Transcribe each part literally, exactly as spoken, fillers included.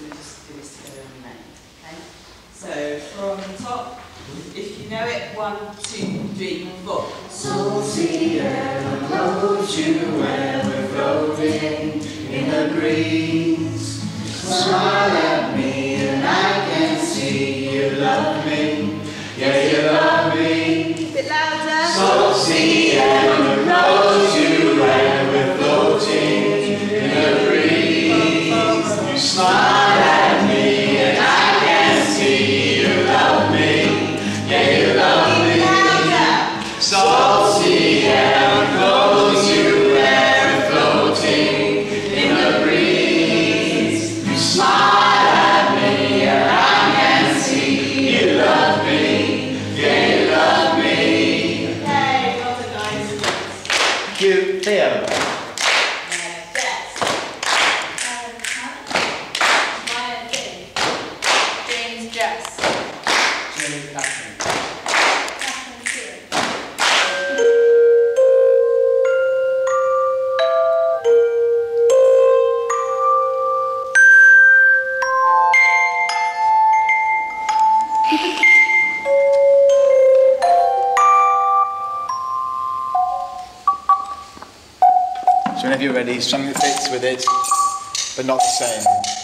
we'll just do this together on the end. Okay? So from the top, if you know it, one, two, three, four. Salty air clothes you and we're floating in the breeze. Smile at me and I can see you love me. Yeah, you love me. A bit louder. Salty air clothes you and we're floating in the breeze. You smile at me and I can see you love me. Yeah, you love me. Salty air clothes you and we're floating in the breeze. You smile at me and I can see you love me. Yeah, you love me. Okay, well done guys. Thank you, Theo. So whenever you're ready, something that fits with it, but not the same.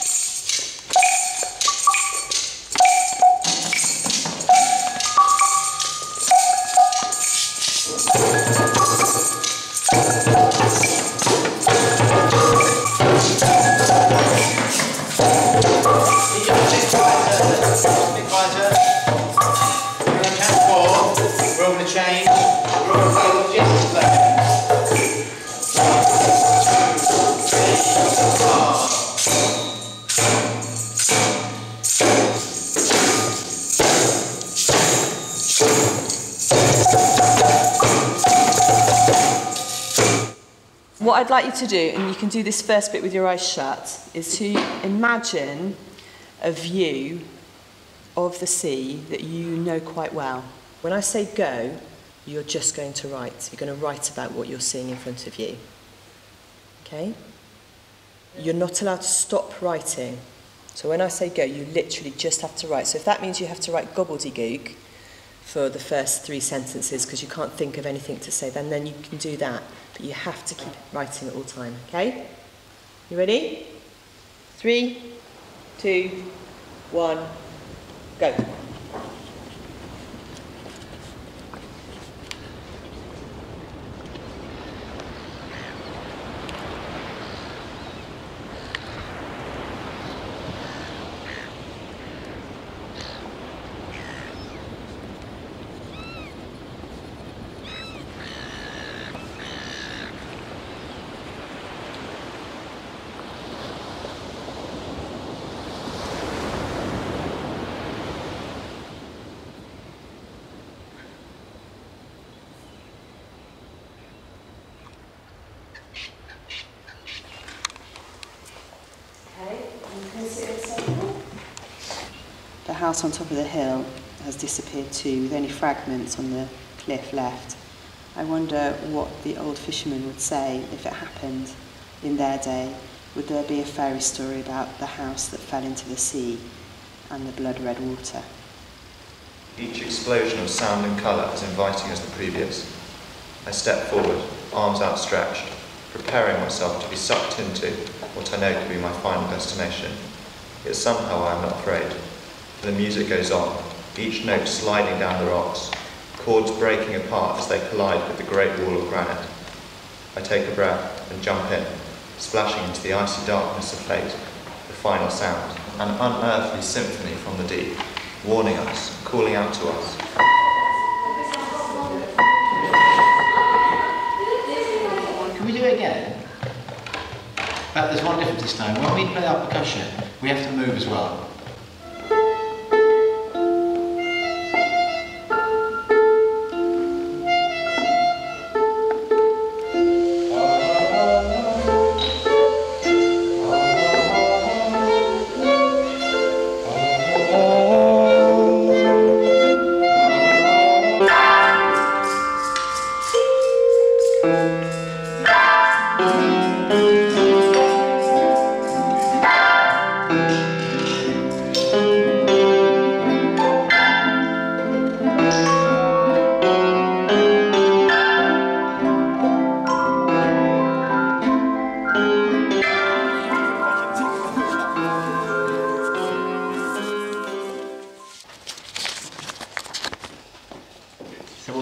Bit quieter. We're going to count four. We're all going to change. We're all going to play just as loud. What I'd like you to do, and you can do this first bit with your eyes shut, is to imagine a view of the sea that you know quite well. When I say go, you're just going to write. You're going to write about what you're seeing in front of you. Okay? You're not allowed to stop writing. So when I say go, you literally just have to write. So if that means you have to write gobbledygook for the first three sentences because you can't think of anything to say, then, then you can do that. But you have to keep writing at all time, okay? You ready? Three, two, one, go. The house on top of the hill has disappeared too, with only fragments on the cliff left. I wonder what the old fishermen would say if it happened in their day. Would there be a fairy story about the house that fell into the sea and the blood-red water? Each explosion of sound and colour as inviting as the previous. I step forward, arms outstretched, preparing myself to be sucked into what I know to be my final destination. Yet somehow I am not afraid. The music goes on, each note sliding down the rocks, chords breaking apart as they collide with the great wall of granite. I take a breath and jump in, splashing into the icy darkness of fate, the final sound, an unearthly symphony from the deep, warning us, calling out to us. Can we do it again? But there's one difference this time. When we play our percussion, we have to move as well.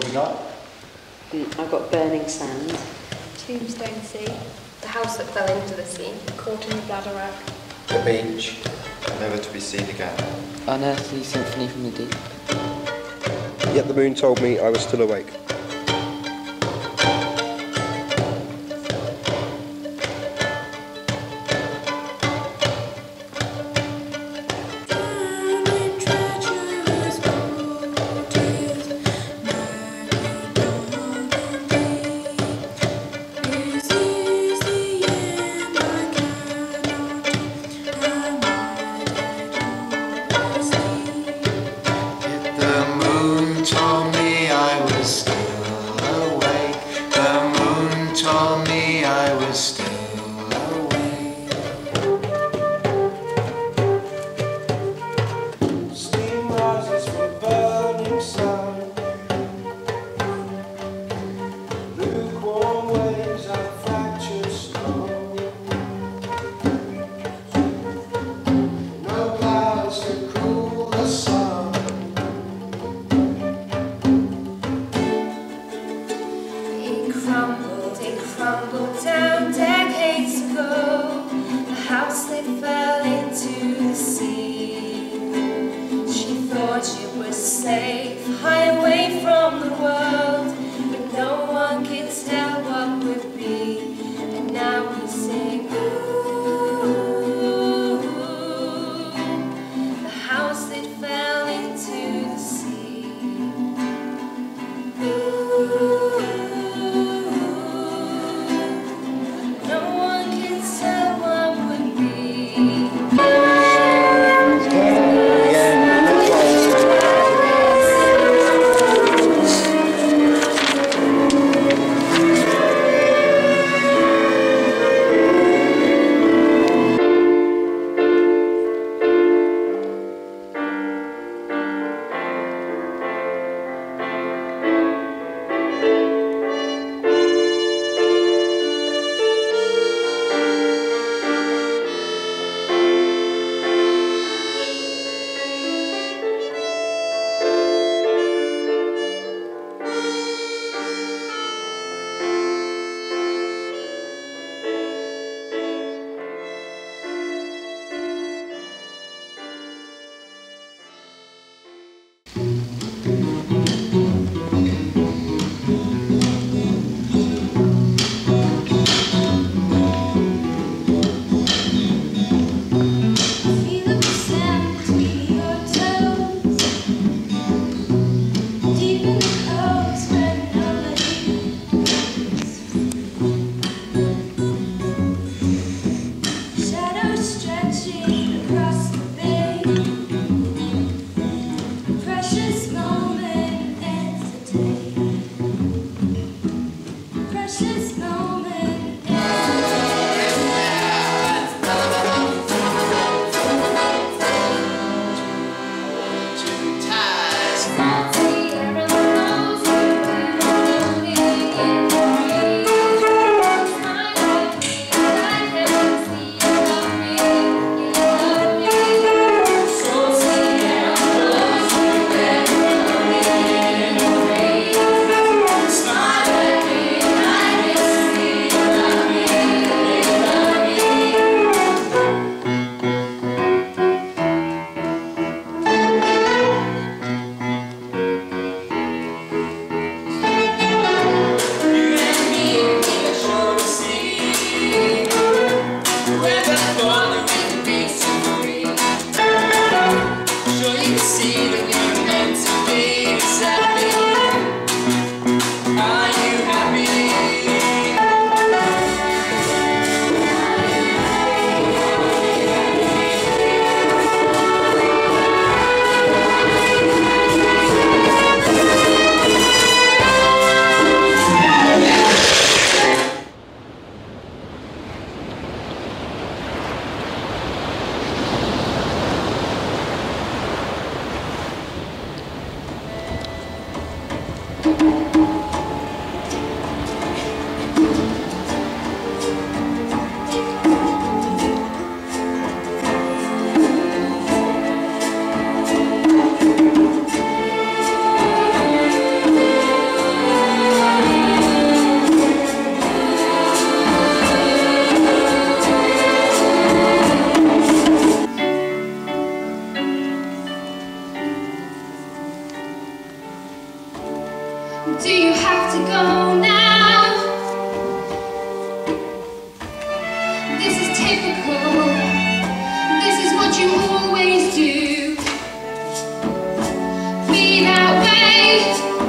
you got? Mm, I've got burning sand. Tombstone Sea. The house that fell into the sea. Caught in the bladder rack. The beach. Never to be seen again. Unearthly symphony from the deep. Yet the moon told me I was still awake. Do you have to go now? This is typical. This is what you always do. Be that way.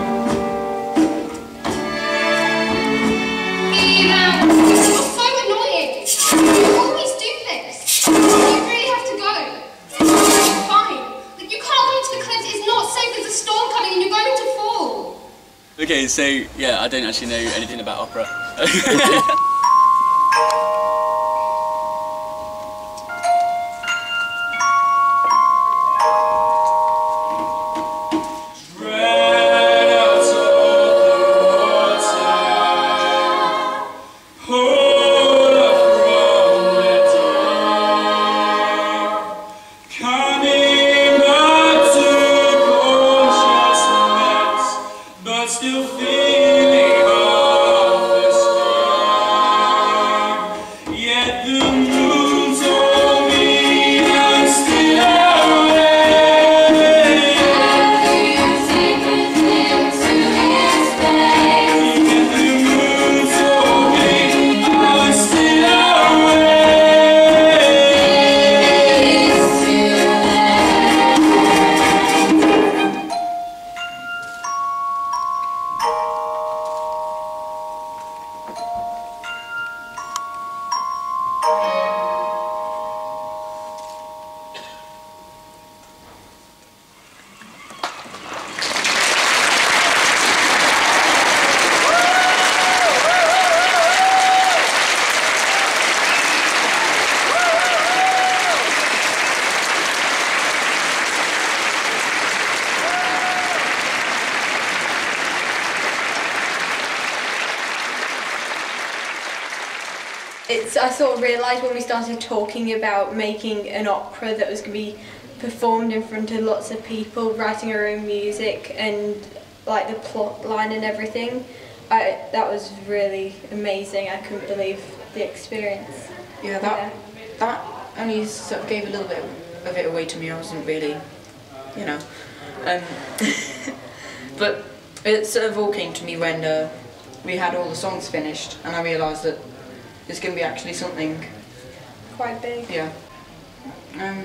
Be that way. You're so annoying. You always do this. You really have to go. Fine. Like, you can't go to the cliffs. It's not safe. There's a storm coming and you're going to fall. Okay, so yeah, I don't actually know anything about opera. Still feeling of the storm, yet the moon told me I'm still awake. I've taken him to his place, yet the moon told me I'm still awake. It's too It's, I sort of realised when we started talking about making an opera that was going to be performed in front of lots of people, writing our own music and like the plot line and everything, I, that was really amazing. I couldn't believe the experience. Yeah, that, yeah. that only sort of gave a little bit of it away to me. I wasn't really, you know. Um, but it sort of all came to me when uh, we had all the songs finished and I realised that it's going to be actually something quite big. Yeah. Um,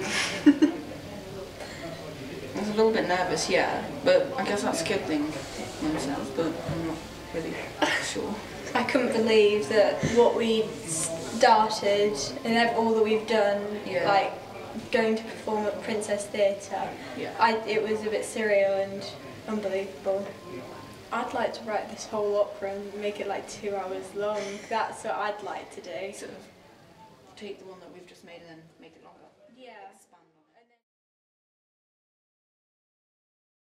I was a little bit nervous, yeah, but I guess that's a good thing in itself, but I'm not really sure. I couldn't believe that what we started and all that we've done, yeah. like going to perform at Princess Theatre, yeah. I, it was a bit surreal and unbelievable. I'd like to write this whole opera and make it like two hours long. That's what I'd like to do. Sort of take the one that we've just made and then make it